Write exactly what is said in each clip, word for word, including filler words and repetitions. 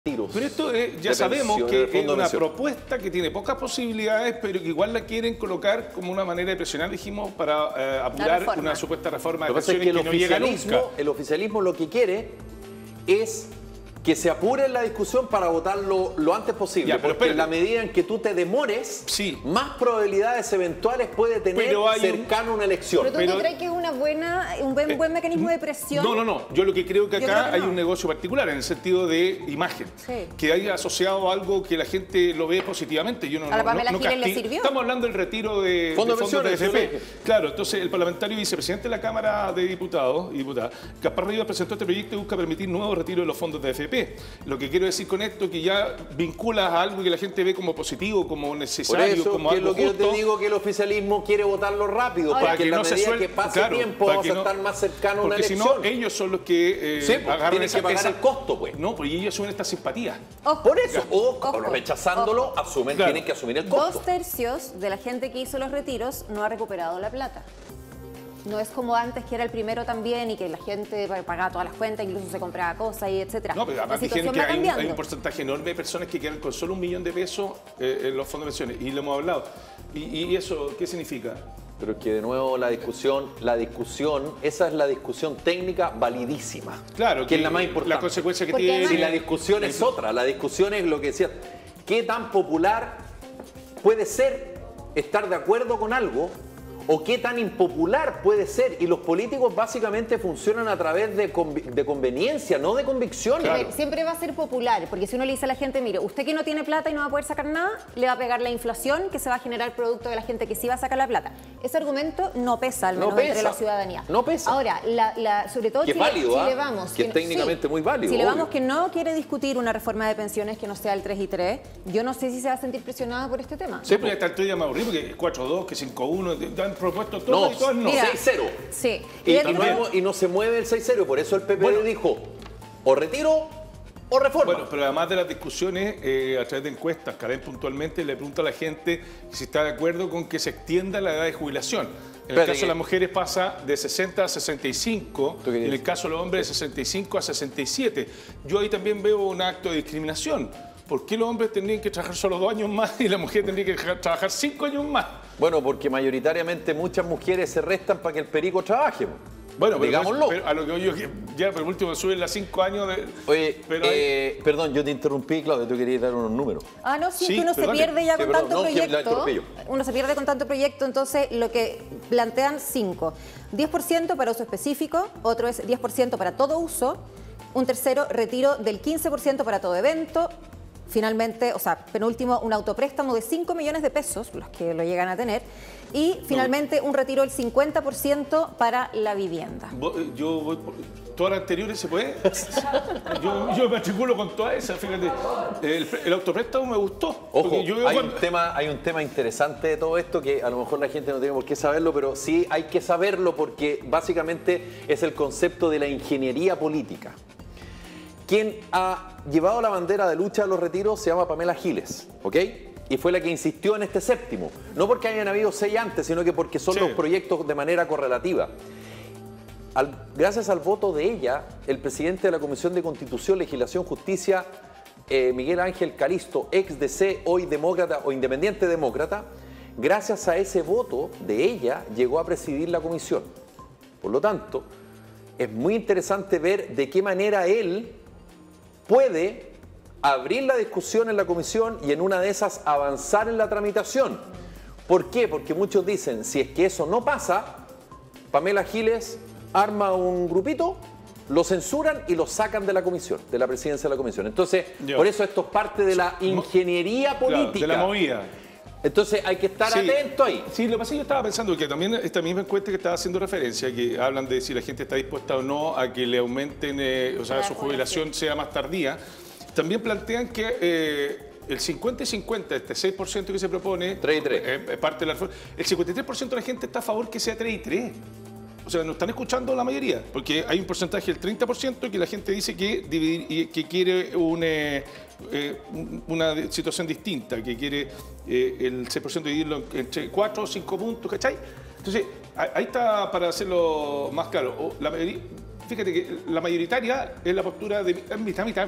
Tiros. Pero esto eh, ya sabemos que es una propuesta que tiene pocas posibilidades, pero que igual la quieren colocar como una manera de presionar, dijimos, para eh, apurar una supuesta reforma de pensiones que, que no llega nunca. El oficialismo lo que quiere es que se apure la discusión para votarlo lo antes posible, ya, porque en la medida en que tú te demores, sí, más probabilidades eventuales puede tener cercano un... una elección. Pero tú pero... crees que es una buena, un buen, buen mecanismo de presión. No, no, no. Yo lo que creo que acá creo que hay no. un negocio particular en el sentido de imagen, sí, que haya asociado algo que la gente lo ve positivamente. Yo no, ¿A la Pamela no, no Giles le sirvió? Estamos hablando del retiro de fondos de, fondos de A F P. Claro, entonces el parlamentario vicepresidente de la Cámara de Diputados y Diputadas, Gaspar Rivas, presentó este proyecto y busca permitir nuevos retiros de los fondos de F P. Lo que quiero decir con esto que ya vinculas a algo que la gente ve como positivo, como necesario, Por eso, como que algo es lo que justo. yo te digo, que el oficialismo quiere votarlo rápido, Ahora, para que en la no medida suelte, que pase claro, tiempo vamos no, a estar más cercanos a una porque elección. Porque si no, ellos son los que eh, sí, pues, agarran tienen esa, que pagar esa... el costo, pues. No, pues ellos asumen esta simpatía. Ojo. Por eso, o, Ojo. o rechazándolo, Ojo. asumen, claro, tienen que asumir el costo. Dos tercios de la gente que hizo los retiros no ha recuperado la plata. No es como antes, que era el primero también y que la gente pagaba todas las cuentas, incluso se compraba cosas y etcétera. No, pero además dijeron que hay un, hay un porcentaje enorme de personas que quedan con solo un millón de pesos eh, en los fondos de pensiones, y lo hemos hablado. ¿Y, y eso qué significa? Pero es que de nuevo la discusión, la discusión, esa es la discusión técnica validísima. Claro, que, que es la más importante. La consecuencia que Porque tiene... Si la discusión es otra, la discusión es lo que decía, ¿qué tan popular puede ser estar de acuerdo con algo? ¿O qué tan impopular puede ser? Y los políticos básicamente funcionan a través de, conv de conveniencia, no de convicciones. Claro. Siempre va a ser popular, porque si uno le dice a la gente, mire, usted que no tiene plata y no va a poder sacar nada, le va a pegar la inflación que se va a generar producto de la gente que sí va a sacar la plata. Ese argumento no pesa, al menos no pesa, entre la ciudadanía. No pesa. Ahora, la, la, sobre todo que Chile, es válido, Chile ¿eh? Vamos. Que es técnicamente sí, muy válido. Chile obvio. Vamos que no quiere discutir una reforma de pensiones que no sea el tres y tres. Yo no sé si se va a sentir presionada por este tema. Siempre está el tuyo más horrible, porque es cuatro dos, que cinco uno, han propuesto todo. No. No. seis cero. Sí. Y, y, y, no, y no se mueve el seis cero, por eso el P P D bueno, dijo o retiro o reforma. Bueno, pero además de las discusiones, eh, a través de encuestas, Karen puntualmente le pregunta a la gente si está de acuerdo con que se extienda la edad de jubilación. En Espérate el caso que... de las mujeres pasa de sesenta a sesenta y cinco, en el decir? caso de los hombres de sesenta y cinco a sesenta y siete. Yo ahí también veo un acto de discriminación. ¿Por qué los hombres tendrían que trabajar solo dos años más y la mujer tendría que trabajar cinco años más? Bueno, porque mayoritariamente muchas mujeres se restan para que el perico trabaje. Bueno, pero digámoslo. Pero a lo que yo ya, pero por último suben las cinco años de... Oye, pero eh, hay... perdón, yo te interrumpí, Claudio, tú querías dar unos números. Ah, no, sí, sí que uno se dale. pierde ya sí, con perdón, tanto no, proyecto. Uno se pierde con tanto proyecto, entonces lo que plantean cinco. diez por ciento para uso específico, otro es diez por ciento para todo uso, un tercero retiro del quince por ciento para todo evento. Finalmente, o sea, penúltimo, un autopréstamo de cinco millones de pesos, los que lo llegan a tener, y finalmente un retiro del cincuenta por ciento para la vivienda. Yo voy por... ¿Todas las anteriores se puede? yo, yo me matriculo con todas esas, fíjate. El, el autopréstamo me gustó. Ojo, yo hay, cuando... un tema, hay un tema interesante de todo esto que a lo mejor la gente no tiene por qué saberlo, pero sí hay que saberlo porque básicamente es el concepto de la ingeniería política. Quien ha llevado la bandera de lucha de los retiros se llama Pamela Giles, ¿ok? Y fue la que insistió en este séptimo. No porque hayan habido seis antes, sino que porque son sí. los proyectos de manera correlativa. Al, gracias al voto de ella, el presidente de la Comisión de Constitución, Legislación, Justicia, eh, Miguel Ángel Calisto, ex D C, hoy demócrata o independiente demócrata, gracias a ese voto de ella, llegó a presidir la comisión. Por lo tanto, es muy interesante ver de qué manera él puede abrir la discusión en la comisión y en una de esas avanzar en la tramitación. ¿Por qué? Porque muchos dicen, si es que eso no pasa, Pamela Giles arma un grupito, lo censuran y lo sacan de la comisión, de la presidencia de la comisión. Entonces, Yo. por eso esto es parte de la ingeniería política. Claro, de la movida. Entonces hay que estar sí, atento ahí. Sí, lo que pasa es que yo estaba pensando que también esta misma encuesta que estaba haciendo referencia, que hablan de si la gente está dispuesta o no a que le aumenten, eh, o sea, su jubilación sea más tardía, también plantean que eh, el cincuenta y cincuenta, este seis por ciento que se propone, tres y tres. Eh, parte de la reforma, el cincuenta y tres por ciento de la gente está a favor que sea tres y tres. O sea, nos están escuchando la mayoría, porque hay un porcentaje del treinta por ciento que la gente dice que, dividir, que quiere un, eh, una situación distinta, que quiere eh, el seis por ciento dividirlo entre cuatro o cinco puntos, ¿cachai? Entonces, ahí está para hacerlo más claro. La mayoría, fíjate que la mayoritaria es la postura de mitad a mitad.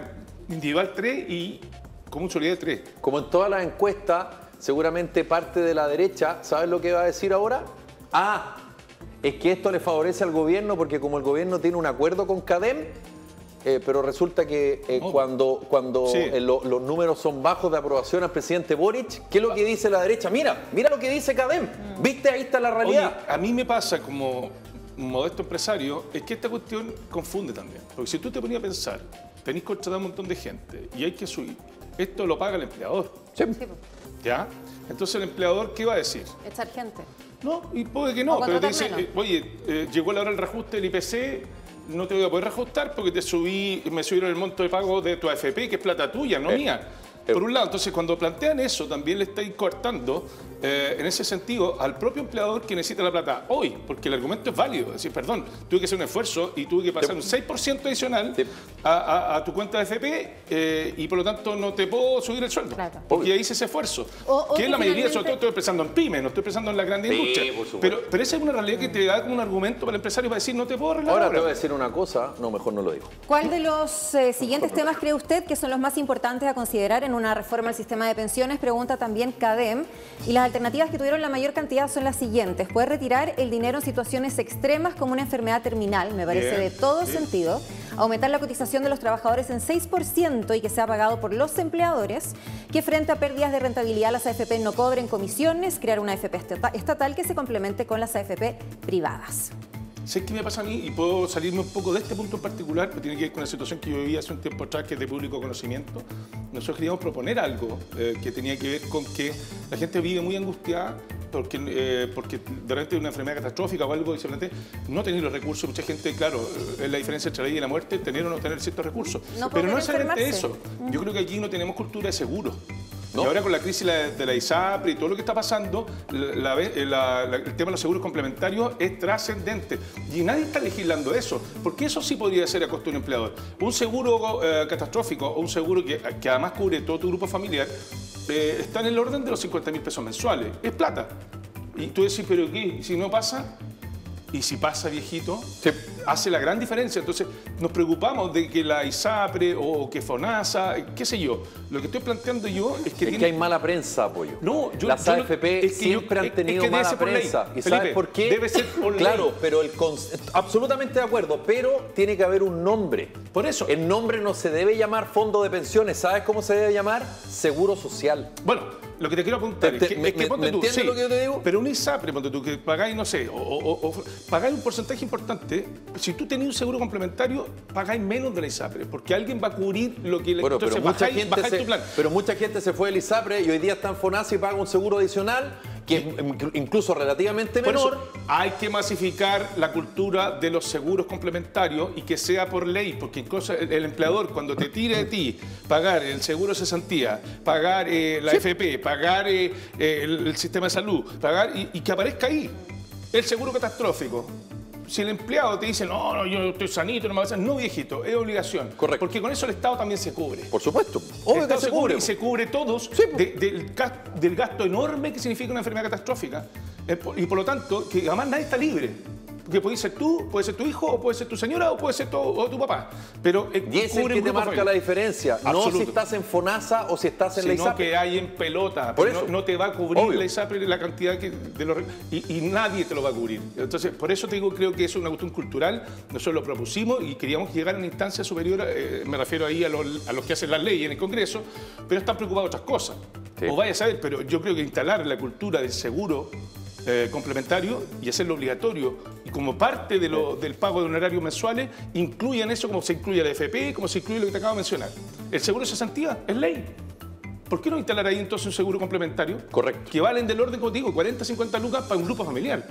individual tres y común solidario tres. Como en todas las encuestas, seguramente parte de la derecha, ¿sabes lo que va a decir ahora? Ah, es que esto le favorece al gobierno porque como el gobierno tiene un acuerdo con CADEM, eh, pero resulta que eh, oh. cuando, cuando sí. eh, lo, los números son bajos de aprobación al presidente Boric, ¿qué es lo que dice la derecha? Mira, mira lo que dice CADEM. ¿Viste? Ahí está la realidad. Oye, a mí me pasa como un modesto empresario, es que esta cuestión confunde también. Porque si tú te ponías a pensar, tenés contratado un montón de gente y hay que subir, esto lo paga el empleador. Sí. Sí, ¿Ya? Entonces el empleador, ¿qué va a decir? echar gente. No, y puede que no, O pero te contratar dice, menos. eh, oye, eh, llegó la hora del reajuste del I P C, no te voy a poder reajustar porque te subí, me subieron el monto de pago de tu A F P, que es plata tuya, no Eh, mía. eh. Por un lado, entonces cuando plantean eso, también le estáis cortando, eh, en ese sentido, al propio empleador que necesita la plata hoy, porque el argumento es válido. Es decir, perdón, tuve que hacer un esfuerzo y tuve que pasar Sí. un seis por ciento adicional Sí. a, a- a tu cuenta de A F P eh, y por lo tanto no te puedo subir el sueldo. Claro. Porque ya hice ese esfuerzo. O- o que que es la mayoría, finalmente- sobre todo estoy pensando en pymes, no estoy pensando en la gran Sí, industria. por supuesto. Pero, pero esa es una realidad que te da como un argumento para el empresario para decir, no te puedo arreglar Ahora ahora. te voy a decir una cosa, no, mejor no lo digo. ¿Cuál de los eh, siguientes temas cree usted que son los más importantes a considerar en una reforma al sistema de pensiones? Pregunta también CADEM. Y las alternativas que tuvieron la mayor cantidad son las siguientes. Poder retirar el dinero en situaciones extremas como una enfermedad terminal, me parece Bien, de todo bien. sentido. Aumentar la cotización de los trabajadores en seis por ciento y que sea pagado por los empleadores, que frente a pérdidas de rentabilidad las A F P no cobren comisiones, crear una A F P estata- estatal que se complemente con las A F P privadas. ¿Sabes qué me pasa a mí? Y puedo salirme un poco de este punto en particular, que tiene que ver con la situación que yo viví hace un tiempo atrás, que es de público conocimiento. Nosotros queríamos proponer algo eh, que tenía que ver con que la gente vive muy angustiada porque, eh, porque de repente una enfermedad catastrófica o algo y se plantea, no tener los recursos. Mucha gente, claro, es la diferencia entre la vida y la muerte, tener o no tener ciertos recursos. No Pero no poder es solamente enfermarse. eso. Yo creo que aquí no tenemos cultura de seguro. ¿No? Y ahora con la crisis la- de la ISAPRE y todo lo que está pasando, la- la- la- la- el tema de los seguros complementarios es trascendente. Y nadie está legislando eso, porque eso sí podría ser a costo de un empleador. Un seguro eh, catastrófico o un seguro que, que además cubre todo tu grupo familiar eh, está en el orden de los cincuenta mil pesos mensuales. Es plata. Y tú decís, ¿pero qué? Si no pasa... Y si pasa, viejito, Sí. hace la gran diferencia. Entonces, nos preocupamos de que la ISAPRE o que FONASA, qué sé yo. Lo que estoy planteando yo es que Es tiene... que hay mala prensa, Apoyo. No, yo- Las yo no- A F P es que yo- siempre es- han es tenido que debe mala ser por ley. prensa. ¿Y Felipe, sabes por qué? debe ser por ley. Claro, pero el cons- absolutamente de acuerdo, pero tiene que haber un nombre. Por eso. El nombre no se debe llamar fondo de pensiones. ¿Sabes cómo se debe llamar? Seguro social. Bueno, lo que te quiero apuntar Te- es te- que, me- es que me- ponte ¿me tú, entiendes sí, lo que yo te digo? pero un ISAPRE, ponte tú, que pagáis, no sé, o, o- o- pagáis un porcentaje importante. Si tú tenés un seguro complementario, pagáis menos de la ISAPRE, porque alguien va a cubrir lo que le... Bueno, pero entonces mucha, bajáis, gente bajáis se, tu plan. pero mucha gente se fue del ISAPRE y hoy día está en FONASA y paga un seguro adicional que es incluso relativamente Por menor. eso, hay que masificar la cultura de los seguros complementarios y que sea por ley, porque incluso el, el empleador cuando te tire de ti pagar el seguro de cesantía, pagar eh, la F P, pagar eh, eh, el, el sistema de salud, pagar y, y que aparezca ahí el seguro catastrófico. Si el empleado te dice, no, no, yo estoy sanito, no me va a pasar, no, viejito, es obligación. Correcto. Porque con eso el Estado también se cubre. Por supuesto. El Obvio que Estado se cubre. y se cubre todos Sí, de- del, gas- del gasto enorme que significa una enfermedad catastrófica. Eh, po- Y por lo tanto, que además nadie está libre. Porque puede ser tú, puede ser tu hijo, o puede ser tu señora, o puede ser tu, o tu papá. Pero eh, Y es el cubre que un te grupo marca familiar. la diferencia. No Absoluto. si estás en FONASA o si estás en la Sino ISAPRE. que hay en pelota. Por No- eso. No, te va a cubrir Obvio. la ISAPRE la cantidad que de los, y, y nadie te lo va a cubrir. Entonces, por eso te digo, creo que eso es una cuestión cultural. Nosotros lo propusimos y queríamos llegar a una instancia superior, eh, me refiero ahí a los, a los que hacen las leyes en el Congreso, pero están preocupados de otras cosas. Sí. O vaya a saber, pero yo creo que instalar la cultura del seguro eh, complementario y hacerlo obligatorio y como parte de lo, del pago de honorarios mensuales, incluyan eso como se incluye la F P, como se incluye lo que te acabo de mencionar. El seguro de cesantía es ley. ¿Por qué no instalar ahí entonces un seguro complementario? Correcto. Que valen del orden, como te digo, cuarenta, cincuenta lucas para un grupo familiar.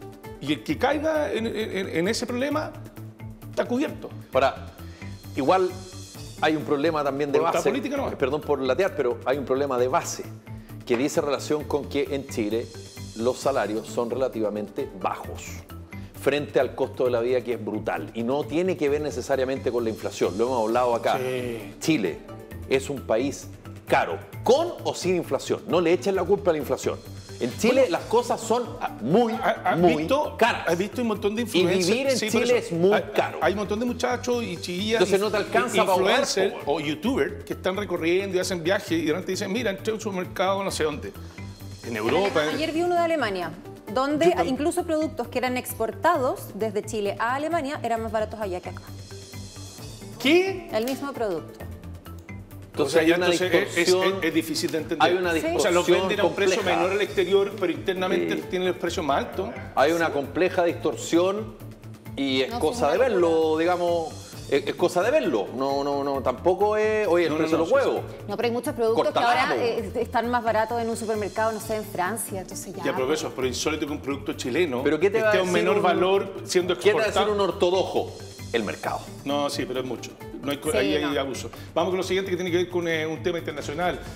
Y el que caiga en, en- en ese problema está cubierto. Ahora, igual hay un problema también de Voluntad base. política no hay. Perdón por latear, pero hay un problema de base que dice relación con que en Chile los salarios son relativamente bajos frente al costo de la vida, que es brutal y no tiene que ver necesariamente con la inflación. Lo hemos hablado acá. Sí. Chile es un país caro, con o sin inflación. No le echen la culpa a la inflación. En Chile las cosas son muy, ¿Has muy visto, caras. ¿Has visto un montón de Y influencers? vivir en Sí, por Chile eso. es muy hay, caro. Hay un montón de muchachos y chiquillas, Entonces no te alcanza para ahogar, influencers po. o youtubers que están recorriendo y hacen viajes y de repente dicen, mira, entré a un supermercado no sé dónde. En Europa. en- Ayer vi uno de Alemania, donde Yo tam- incluso productos que eran exportados desde Chile a Alemania eran más baratos allá que acá. ¿Qué? El mismo producto. Entonces O sea, hay ya una entonces es- distorsión. es, es difícil de entender. Hay una Sí. O sea, los distorsión venden a un precio compleja. menor al exterior, pero internamente Sí. tienen los precios más altos. Hay una compleja distorsión y es No, sí, cosa es de una verlo, digamos, es, es cosa de verlo. No, no, no, tampoco es, oye, el No, no, precio no, de los sí, huevos. No, pero hay muchos productos Córtala, que ahora po. eh, están más baratos en un supermercado, no sé, en Francia, entonces ya. Ya, pero eso, pero insólito que un producto chileno ¿Pero qué te va esté a a un decir menor un- valor siendo ¿Qué te va a exportado. decir un ortodoxo? El mercado. No, sí, pero es mucho. No hay, co- Sí, ahí hay no. abuso. Vamos con lo siguiente que tiene que ver con eh, un tema internacional.